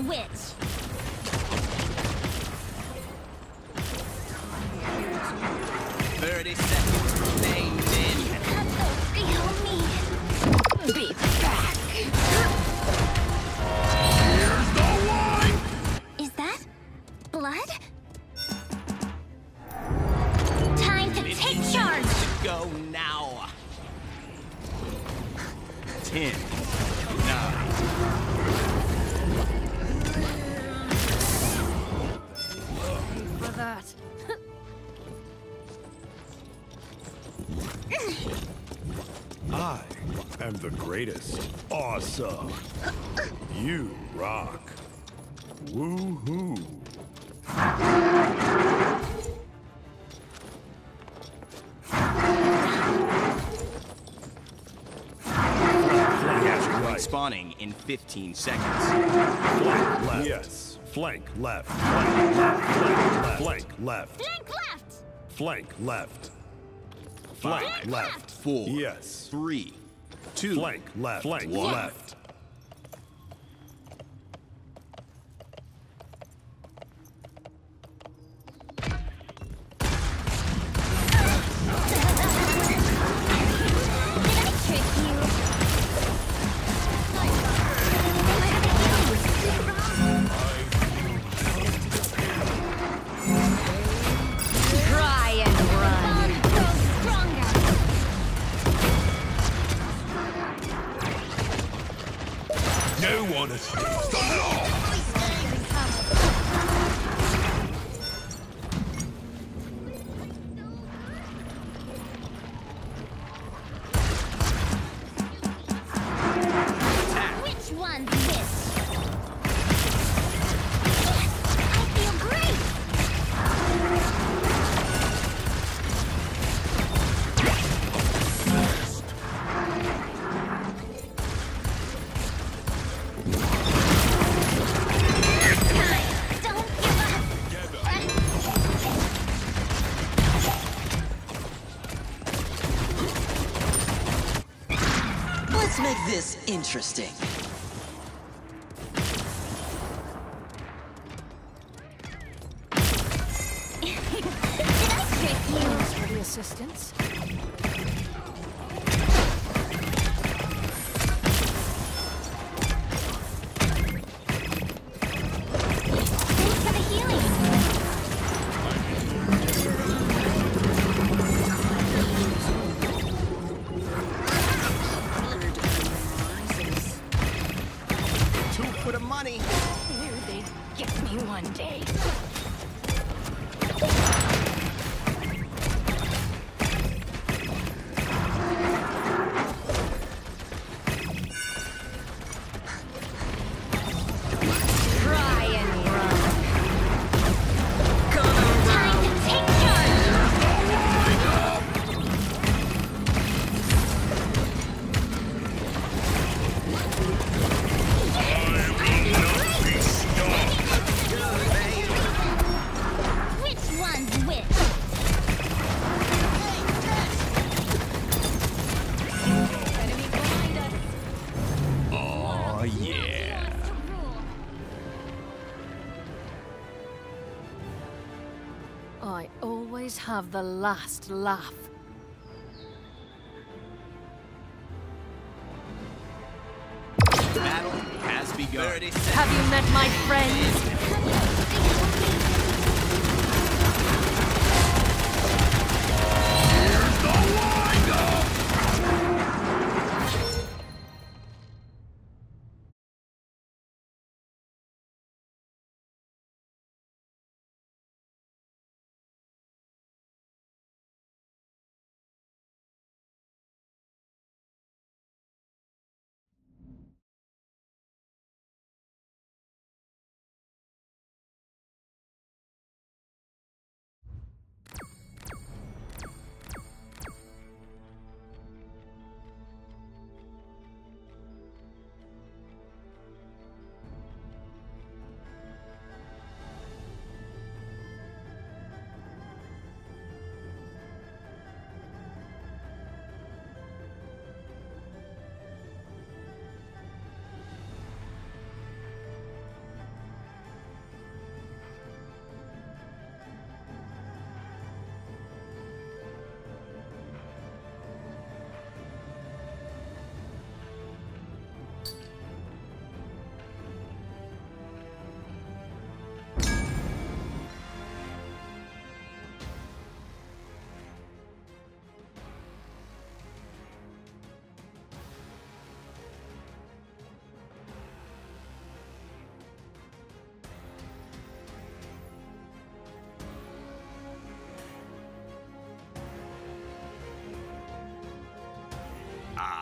which? 30 seconds remaining. Feel me. Be back. Here's the one! Is that blood? Time to take charge. Go now. 10, 9. For that. I am the greatest. Awesome. You rock. Woo-hoo. Spawning in 15 seconds. Flank left. Yes. Flank left. Flank left. Flank left. Flank left. Flank left. Flank left. 4. Yes. 3, 2. Flank left. Flank One. left. No one escapes the law! Which one's this? Yes, I feel great. Don't give up. Let's make this interesting. Did I trick you? Thanks for the assistance. Thanks for the healing. Two for the money. Knew they'd get me one day. Try and run. Time to take charge. Which one's which? Enemy behind us. Oh, yeah. Who wants to rule? I always have the last laugh. Battle has begun. 30 seconds. Have you met my friends?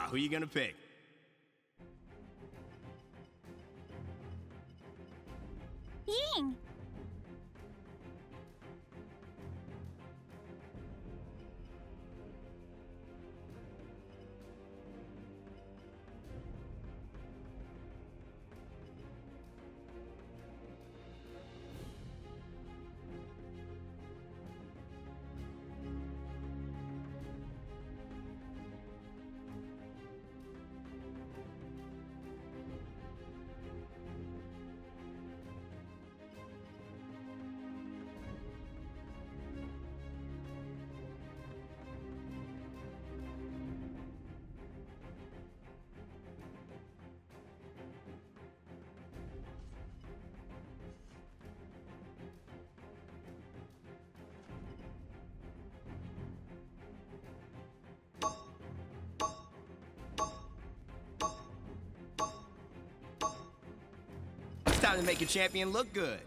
who you gonna pick? Ying! It's time to make your champion look good.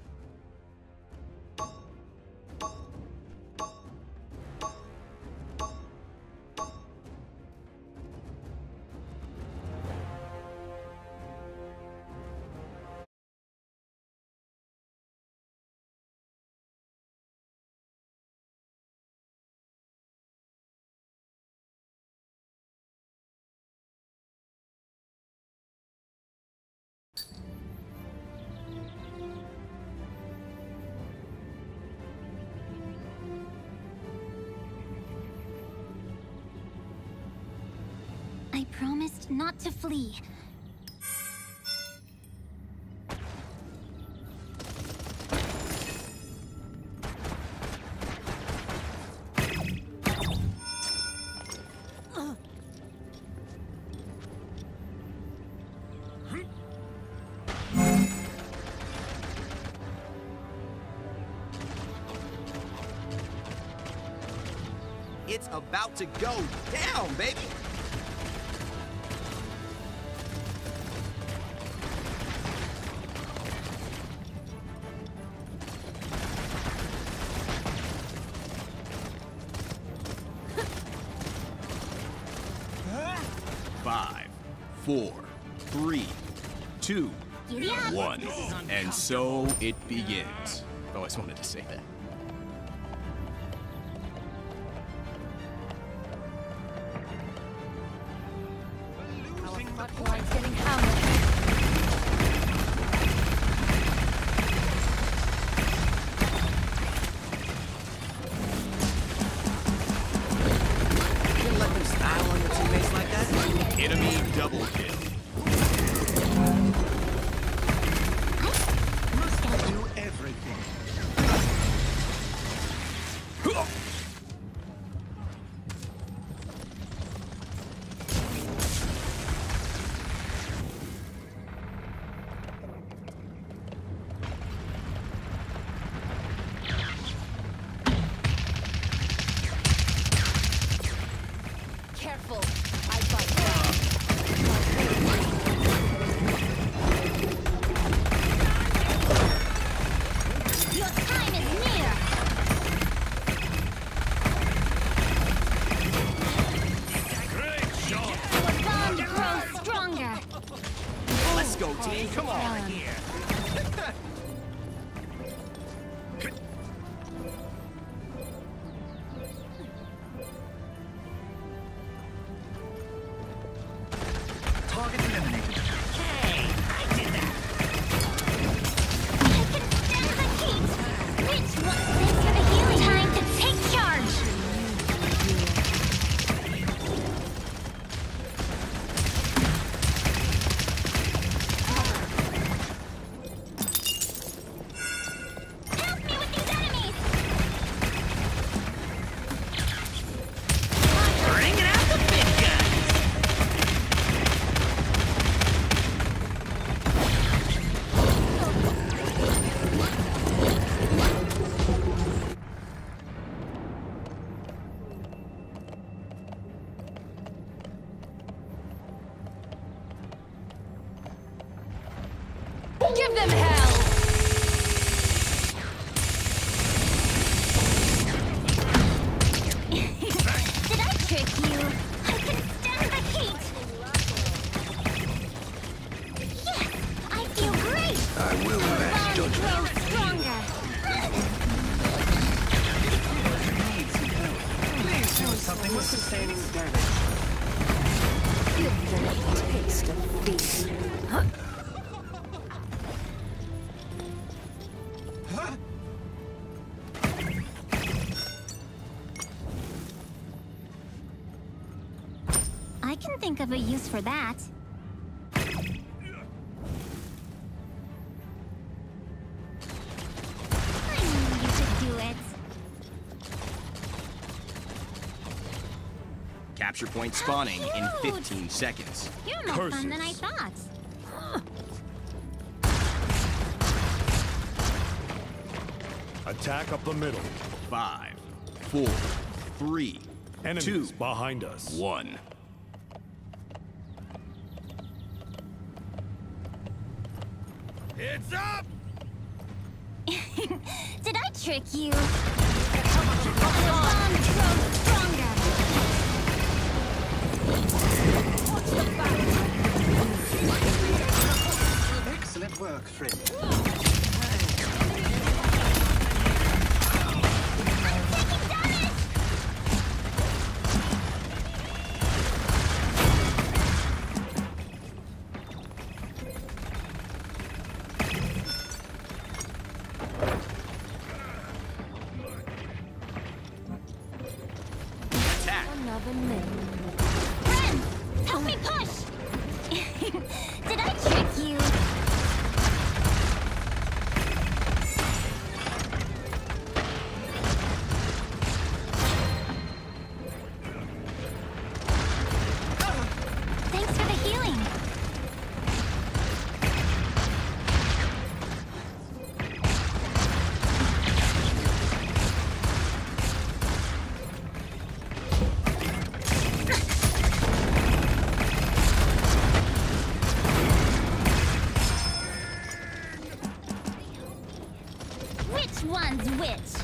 I promised not to flee. It's about to go down, baby! Five, 4, 3, 2, Giddy up! 1. And so it begins. Oh, I just wanted to say that. Our front line's getting hammered. You gonna let them style on your teammates like that? Enemy double kill. Must I do everything? Careful! I got you. Your time is near! Your bond grows stronger! Let's go, team. Come on. Target eliminated. Hey, I did that. I can stand the heat! Which one? Thanks for the healing! Time to take charge! will pass Bond judgment. grows stronger. Need some help. Please do something with sustaining damage. Give them a taste of fear. I can think of a use for that. I knew you could do it. Capture point spawning in cute. 15 seconds. You're more fun than I Curses. thought. Attack up the middle. 5, 4, 3, Enemies 2, behind us. 1. It's up! Did I trick you? The bond grows stronger. Excellent work, friend. Taking damage! Attack! Another minute. Friends, help me push! Did I trick you? Thanks for the healing. Which one's which?